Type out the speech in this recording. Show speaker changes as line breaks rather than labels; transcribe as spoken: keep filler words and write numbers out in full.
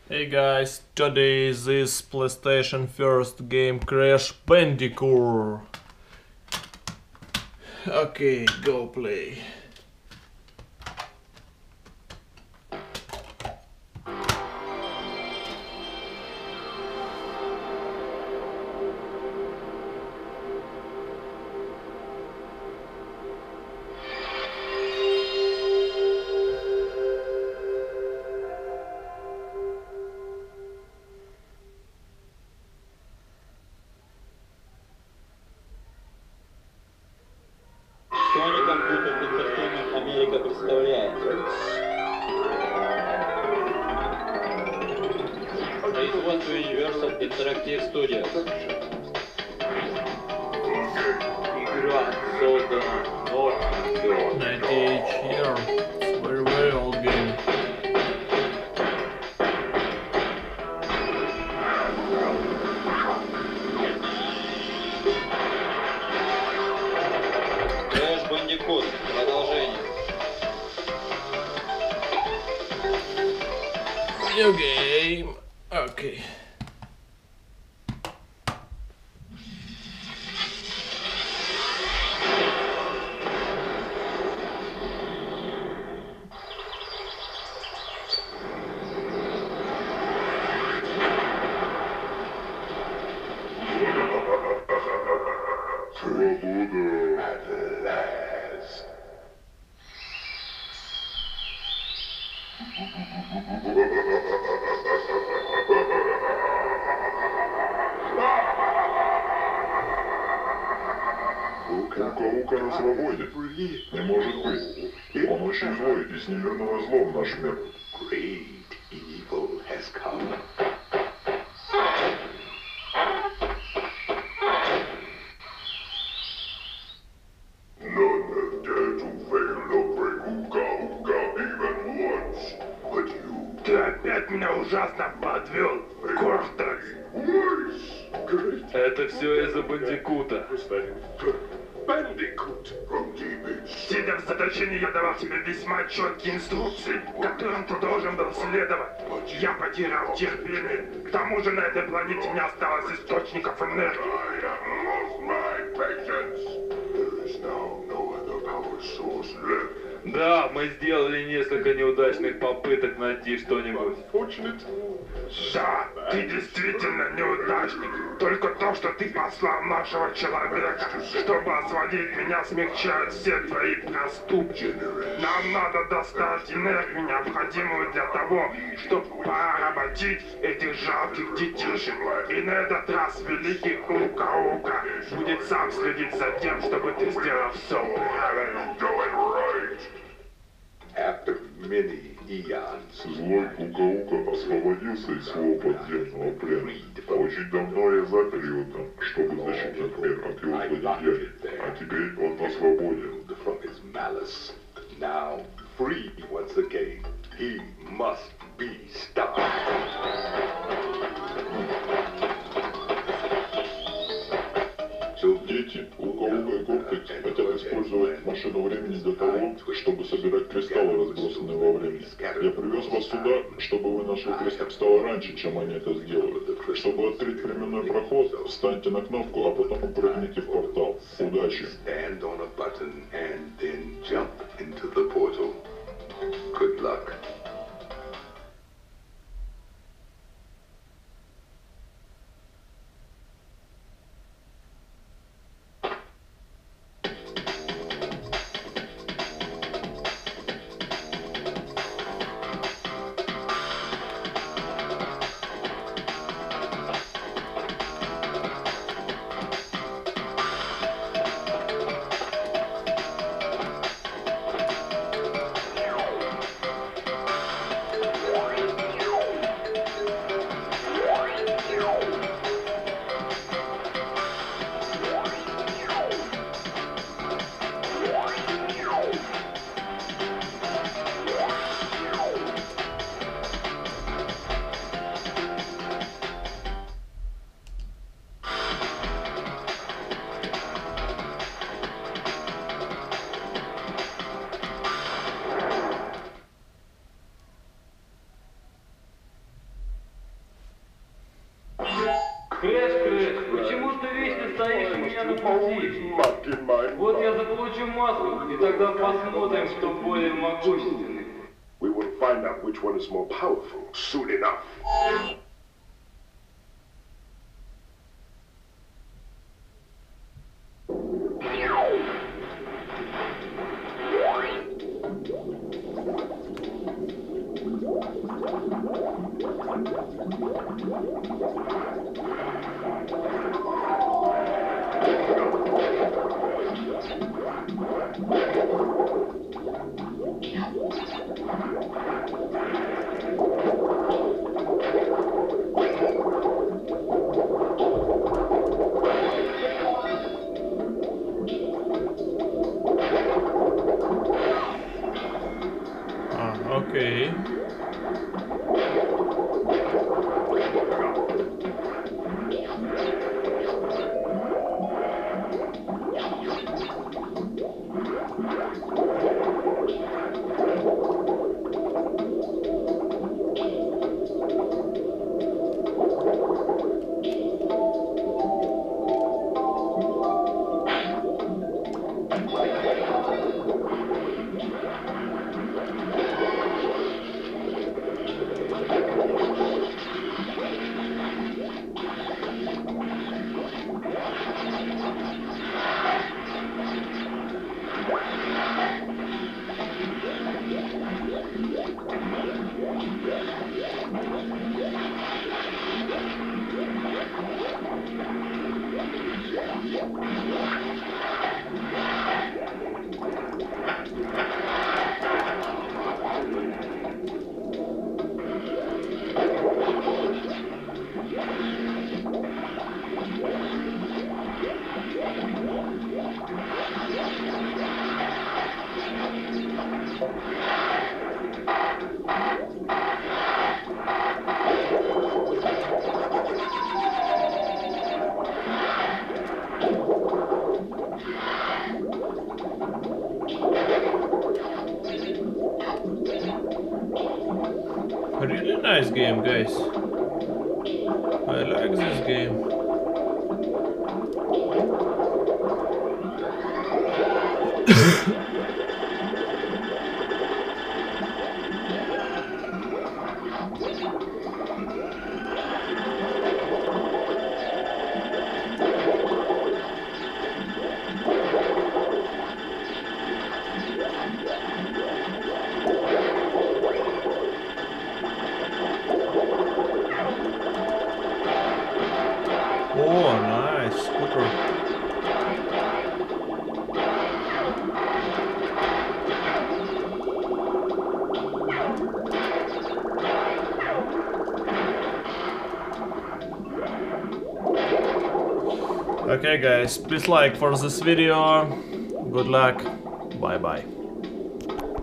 Hey guys, today this PlayStation first game Crash Bandicoot. Okay, go play.
Sony Computer Entertainment Америка представляет. Производство Universal Interactive Studios. Игра создана Naughty
ninety-eight year. It's very very old game.
Crash Bandicoot. Продолжение.
New game. Okay.
Свобода. At last. Ука-ука на свободе. Не может быть. Он очень злой и с неверного злом наш мир. Great evil has come. None have dared to fail to break Ука-ука even once. But you... Ты опять меня ужасно подвел, Кортекс.
Это все из-за Бандикута.
Бандикут.
Сидя в заточении, я давал тебе весьма четкие инструкции, которым ты должен был следовать. Я потерял терпение. К тому же на этой планете не осталось источников энергии.
I have lost my patience. There is now no other power source left.
Да, мы сделали несколько неудачных попыток найти что-нибудь.
Да, ты действительно неудачник. Только то, что ты послал нашего человека, чтобы освободить меня, смягчает все твои проступки. Нам надо достать энергию, необходимую для того, чтобы поработить этих жалких детишек. И на этот раз великий Ука-Ука будет сам следить за тем, чтобы ты сделал все правильно.
Do it right.
After many eons,
Злой Ука-Ука освободился из своего подземного плена. Очень давно я запер его там, чтобы защитить мир от его злодеяний. А теперь он на свободе.
from his malice, now free once again, he must be stopped.
Дети, Ука-Ука и Кортекс хотят использовать машину времени для того, чтобы собирать кристаллы, разбросанные во времени. Я привез вас сюда, чтобы вы нашли кристаллы раньше, чем они это сделают. Чтобы открыть временной проход, встаньте на кнопку, а потом упрыгните в портал. Удачи!
Stand on a button and then jump into the portal. Good luck.
не пути. Вот я заполучу маску, и тогда посмотрим, кто более могущественный.
We will find out which one is more powerful soon enough.
Okay. Really nice game, guys. I like this game. Oh, nice, scooter. Okay guys, please like for this video. Good luck. Bye bye.